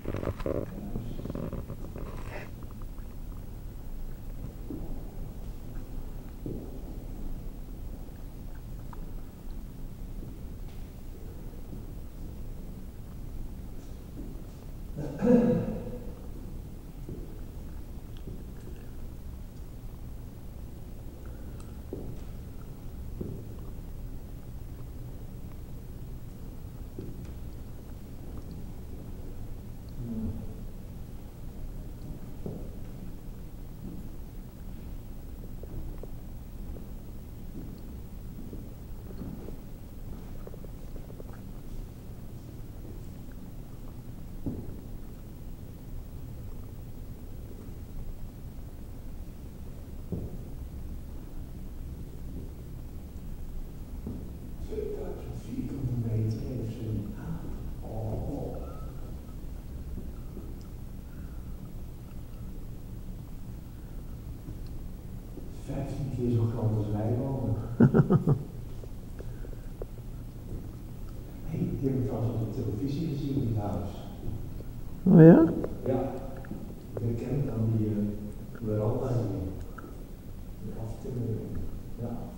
Keer zo groot als wij wonen. Hey, ik heb het trouwens op de televisie gezien in het huis. Oh ja? Ja, ik herken het aan die veranda hier. Die aftimmering. Ja.